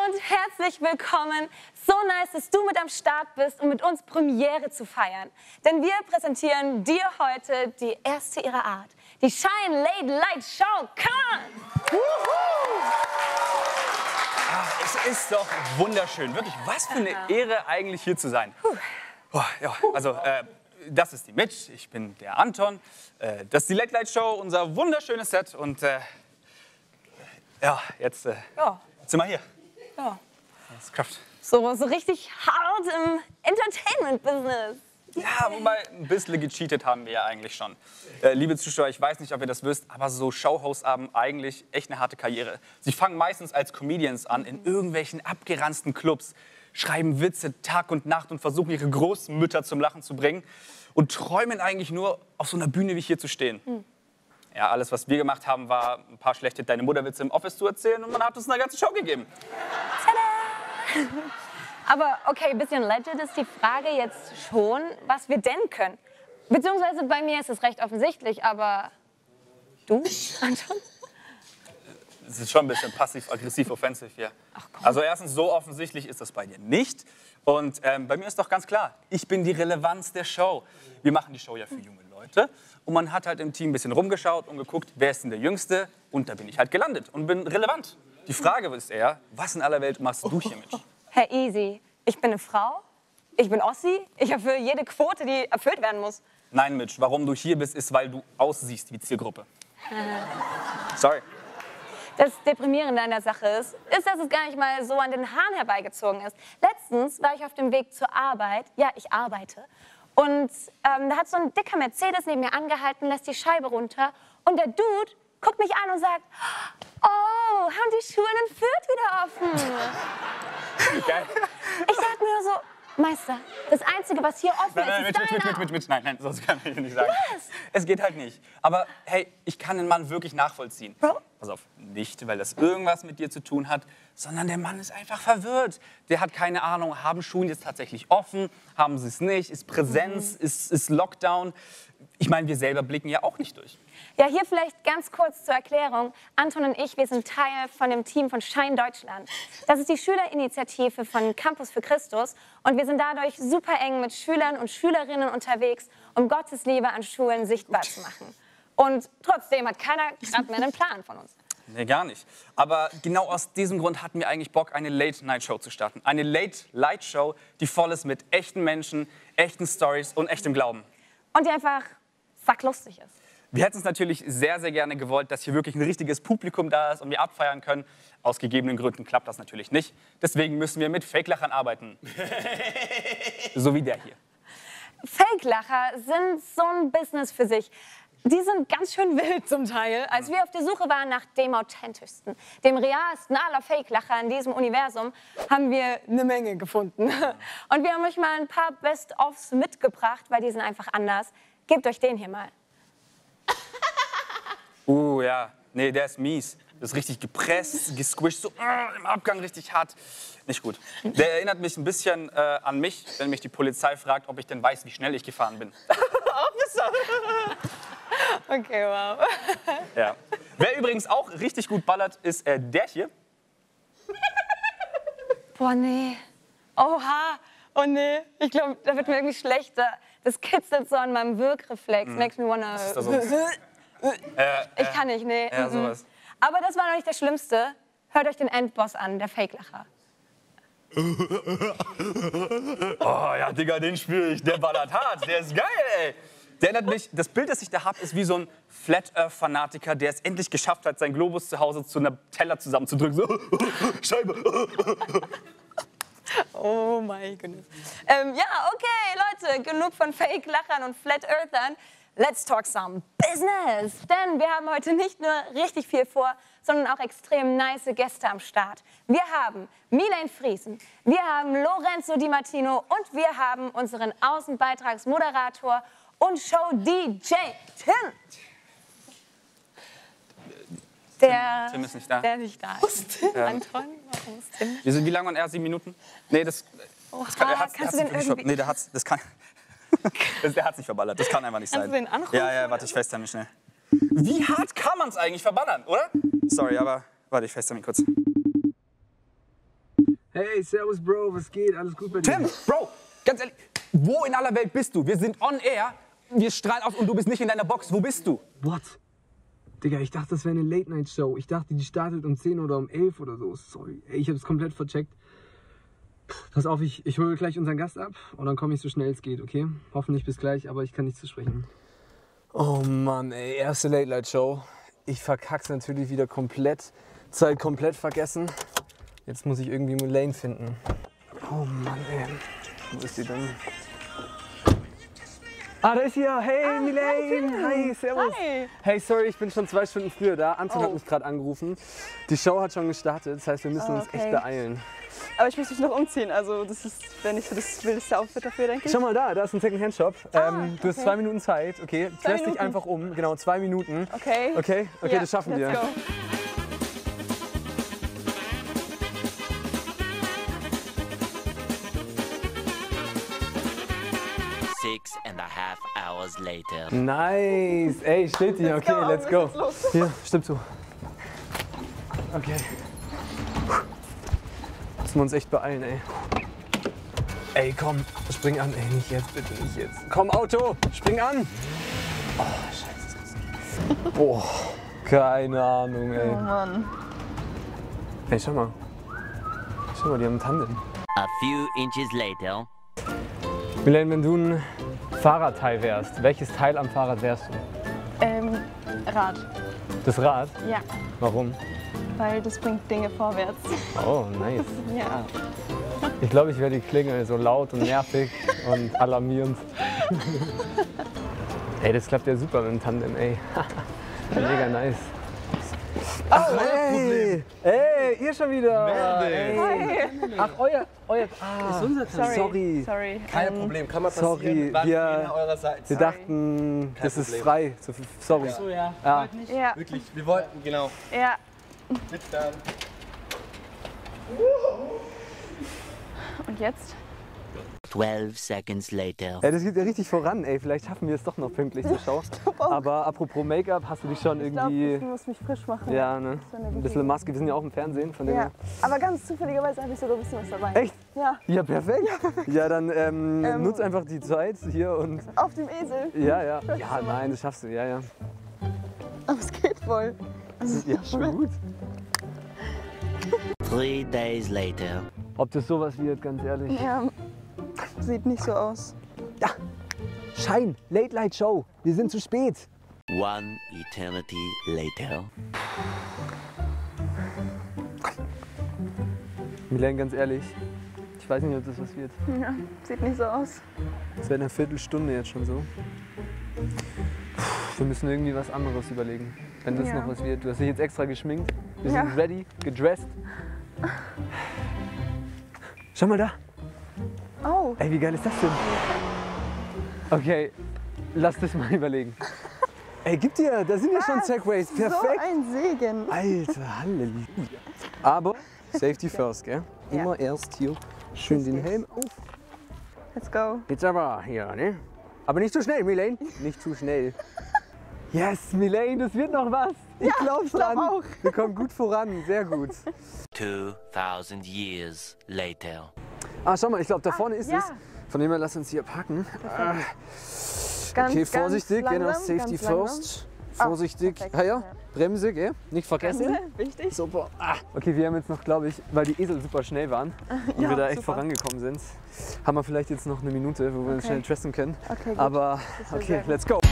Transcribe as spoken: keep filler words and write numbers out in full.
und herzlich willkommen. So nice, dass du mit am Start bist, um mit uns Premiere zu feiern. Denn wir präsentieren dir heute die erste ihrer Art. Die Shine Late Light Show. Come on! Ach, es ist doch wunderschön. Wirklich, was für eine Ehre eigentlich hier zu sein. Oh, ja, also, äh, das ist die Mitch, ich bin der Anton. Äh, das ist die Late Light Show, unser wunderschönes Set. Und äh, ja, jetzt äh, Ja. sind wir hier. Ja. Das ist Kraft. So, so richtig hart im Entertainment-Business. Ja, wobei ein bisschen gecheatet haben wir ja eigentlich schon. Äh, liebe Zuschauer, ich weiß nicht, ob ihr das wisst, aber so Showhosts haben eigentlich echt eine harte Karriere. Sie fangen meistens als Comedians an in irgendwelchen abgeranzten Clubs, schreiben Witze Tag und Nacht und versuchen ihre Großmütter zum Lachen zu bringen und träumen eigentlich nur, auf so einer Bühne wie hier zu stehen. Hm. Ja, alles, was wir gemacht haben, war ein paar schlechte Deine Mutter-Witze im Office zu erzählen und man hat uns eine ganze Show gegeben. Tada! Aber okay, ein bisschen legit ist die Frage jetzt schon, was wir denn können. Beziehungsweise bei mir ist es recht offensichtlich, aber du, Anton? Es ist schon ein bisschen passiv-aggressiv-offensiv hier. Ach, komm. Also erstens, so offensichtlich ist das bei dir nicht. Und ähm, bei mir ist doch ganz klar, ich bin die Relevanz der Show. Wir machen die Show ja für junge Leute. Und man hat halt im Team ein bisschen rumgeschaut und geguckt, wer ist denn der Jüngste? Und da bin ich halt gelandet und bin relevant. Die Frage ist eher, was in aller Welt machst du hier mit? Herr Easy, ich bin eine Frau, ich bin Ossi, ich erfülle jede Quote, die erfüllt werden muss. Nein, Mitch, warum du hier bist, ist, weil du aussiehst wie Zielgruppe. Sorry. Das Deprimierende an der Sache ist, ist, dass es gar nicht mal so an den Haaren herbeigezogen ist. Letztens war ich auf dem Weg zur Arbeit, ja, ich arbeite, und ähm, da hat so ein dicker Mercedes neben mir angehalten, lässt die Scheibe runter und der Dude guckt mich an und sagt, oh, haben die Schulen in Fürth wieder offen? Geil. Ich dachte mir so, Meister, das Einzige, was hier offen Nein, nein, ist, mit, ist mit, dein mit, mit, mit, nein, nein, sonst kann ich nicht sagen. Was? Es geht halt nicht. Aber hey, ich kann den Mann wirklich nachvollziehen. Bro? Pass auf, nicht, weil das irgendwas mit dir zu tun hat, sondern der Mann ist einfach verwirrt. Der hat keine Ahnung, haben Schulen jetzt tatsächlich offen, haben sie es nicht, ist Präsenz, mhm. ist, ist Lockdown. Ich meine, wir selber blicken ja auch nicht durch. Ja, hier vielleicht ganz kurz zur Erklärung. Anton und ich, wir sind Teil von dem Team von Shine Deutschland. Das ist die Schülerinitiative von Campus für Christus. Und wir sind dadurch super eng mit Schülern und Schülerinnen unterwegs, um Gottes Liebe an Schulen sichtbar zu machen. Und trotzdem hat keiner gerade mehr einen Plan von uns. Nee, gar nicht. Aber genau aus diesem Grund hatten wir eigentlich Bock, eine Late-Night-Show zu starten. Eine Late-Light-Show, die voll ist mit echten Menschen, echten Stories und echtem Glauben. Und die einfach sacklustig ist. Wir hätten es natürlich sehr, sehr gerne gewollt, dass hier wirklich ein richtiges Publikum da ist und wir abfeiern können. Aus gegebenen Gründen klappt das natürlich nicht. Deswegen müssen wir mit Fake-Lachern arbeiten. So wie der hier. Fake-Lacher sind so ein Business für sich. Die sind ganz schön wild zum Teil. Als wir auf der Suche waren nach dem authentischsten, dem realsten aller Fake-Lacher in diesem Universum, haben wir eine Menge gefunden. Und wir haben euch mal ein paar Best-ofs mitgebracht, weil die sind einfach anders. Gebt euch den hier mal. Uh, ja. Nee, der ist mies. Das ist richtig gepresst, gesquished, so uh, im Abgang richtig hart. Nicht gut. Der erinnert mich ein bisschen äh, an mich, wenn mich die Polizei fragt, ob ich denn weiß, wie schnell ich gefahren bin. Officer! Okay, wow. Ja. Wer übrigens auch richtig gut ballert, ist äh, der hier. Boah, nee. Oha. Oh, nee. Ich glaube, da wird mir irgendwie schlechter. Das kitzelt so an meinem Wirkreflex. Mm. Makes me wanna... Was ist da sonst? äh, ich kann nicht, nee. Ja, sowas. Aber das war noch nicht das Schlimmste. Hört euch den Endboss an, der Fake-Lacher. Oh ja, Digga, den spüre ich. Der ballert hart. Der ist geil, ey. Der erinnert mich, das Bild, das ich da habe, ist wie so ein Flat-Earth-Fanatiker, der es endlich geschafft hat, seinen Globus zu Hause zu einem Teller zusammenzudrücken. So, Scheibe. Oh mein Gott. Ähm, ja, okay, Leute, genug von Fake-Lachern und Flat-Earthern. Let's talk some business. Denn wir haben heute nicht nur richtig viel vor, sondern auch extrem nice Gäste am Start. Wir haben Milen Friesen, wir haben Lorenzo Di Martino und wir haben unseren Außenbeitragsmoderator und Show-D J Tim. Der, Tim ist nicht da. Der nicht da ist. Ähm, Anton, warum ist Tim? Wir sind wie lange on air? Sieben Minuten? Nee, das, das kann, er hat's, kannst er du den hat's irgendwie... Nee, der hat's, das kann... das, der hat's nicht verballert, das kann einfach nicht sein. Kannst du den anrufen? Ja, ja, warte, ich facetime mich schnell. Wie hart kann man es eigentlich verballern, oder? Sorry, aber warte, ich facetime mich kurz. Hey, servus Bro, was geht? Alles gut bei dir? Tim, Bro, ganz ehrlich, wo in aller Welt bist du? Wir sind on air, wir strahlen aus und du bist nicht in deiner Box. Wo bist du? What? Digga, ich dachte, das wäre eine Late-Night-Show. Ich dachte, die startet um zehn oder um elf oder so. Sorry, ey, ich hab's komplett vercheckt. Pass auf, ich, ich hole gleich unseren Gast ab und dann komme ich so schnell es geht, okay? Hoffentlich bis gleich, aber ich kann nichts zu sprechen. Oh Mann, ey, erste Late-Night-Show. Ich verkack's natürlich wieder komplett. Zeit komplett vergessen. Jetzt muss ich irgendwie Milane finden. Oh Mann, ey. Wo ist sie denn? Ah, da ist sie ja. Hey, ah, Milane. Hi, hi, servus. Hi. Hey, sorry, ich bin schon zwei Stunden früher da. Anton oh. hat mich gerade angerufen. Die Show hat schon gestartet, das heißt, wir müssen oh, uns okay. echt beeilen. Aber ich muss mich noch umziehen, also das wäre nicht so das wildeste Outfit dafür, denke ich. Schau mal da, da ist ein Second-Hand-Shop. Ah, ähm, okay. Du hast zwei Minuten Zeit, okay? Zwei Klärst dich Minuten. einfach um, genau, zwei Minuten. Okay. Okay, okay, ja, das schaffen let's wir. Go. Six and a half hours later. Nice, ey, steht hier, okay, go, let's wir go. müssen los. Hier, stimmt so. Okay. Müssen wir uns echt beeilen, ey. Ey, komm, spring an, ey, nicht jetzt, bitte nicht jetzt. Komm, Auto, spring an. Oh, scheiße. Boah, keine Ahnung, ey. Oh Mann. Ey, schau mal. Schau mal, die haben ein Tandem. A few inches later. Milane, wenn du ein Fahrradteil wärst, welches Teil am Fahrrad wärst du? Ähm, Rad. Das Rad? Ja, Warum? weil das bringt Dinge vorwärts. Oh, nice. Ja. Ich glaube, ich wäre die Klingel so laut und nervig und alarmierend. Ey, das klappt ja super mit dem Tandem, ey. Mega nice. Ach, ey, ey, ihr schon wieder. Ey. Hi. Ach, euer, euer, ah, ist unser Sorry. Sorry. Sorry. Kein ähm, Problem, kann mal passieren. Sorry, Waren wir- an eurer Seite. Wir dachten, das ist Problem. frei. So, sorry. So, ja. Ja. Ja, Wirklich, wir wollten, genau. ja. Mit dann. Und jetzt? Twelve seconds later. Ey, das geht ja richtig voran, ey. Vielleicht schaffen wir es doch noch pünktlich zur Show. Aber apropos Make-up, hast du dich schon Ich glaube, ich irgendwie. muss mich frisch machen. Ja, ne? Das war eine Ein gute bisschen Idee. Maske, wir sind ja auch im Fernsehen, von dem Ja, her. aber ganz zufälligerweise habe ich sogar ein bisschen was dabei. Echt? Ja, Ja, perfekt. Ja, dann ähm, Ähm. nutz einfach die Zeit hier und. auf dem Esel. Ja, ja. Ja, nein, das schaffst du, ja, ja. Aber es geht voll. Ja, schon gut. Three days later. Ob das sowas wird, ganz ehrlich. Ja, sieht nicht so aus. Ja, Schein, Late Light Show. Wir sind zu spät. One eternity later. Milane, ganz ehrlich, ich weiß nicht, ob das was wird. Ja, sieht nicht so aus. Es wäre eine Viertelstunde jetzt schon so. Wir müssen irgendwie was anderes überlegen, wenn das Ja. noch was wird. Du hast dich jetzt extra geschminkt. Wir Ja. sind ready, gedressed. Schau mal da. Oh, Ey, wie geil ist das denn? Okay, lass das mal überlegen. Ey, gib dir, da sind ja schon Segways. so Perfekt. ein Segen. Alter, Halleluja. Aber Safety first, gell? Ja. Immer erst hier schön den Helm auf. Let's go. Jetzt aber hier, ne? Aber nicht zu schnell, Milane. Nicht zu schnell. Yes, Milane, das wird noch was. Ich glaub's glaub dran. auch. Wir kommen gut voran, sehr gut. Two thousand years later. Ah, schau mal, ich glaube, da vorne ist ja. es. Von dem her, lass uns hier parken. Ah, Ganz, okay, ganz vorsichtig, genau, langsam, Safety ganz langsam. first. Vorsichtig. perfekt, Ah ja, ja. Bremse, gell? Nicht vergessen. Bremse, wichtig. Super. Ah. Okay, wir haben jetzt noch, glaube ich, weil die Esel super schnell waren und Ja, wir da echt super. vorangekommen sind, haben wir vielleicht jetzt noch eine Minute, wo wir uns Okay. schnell dressen können. Okay, gut. Aber Das wär okay, sehr gut. let's go.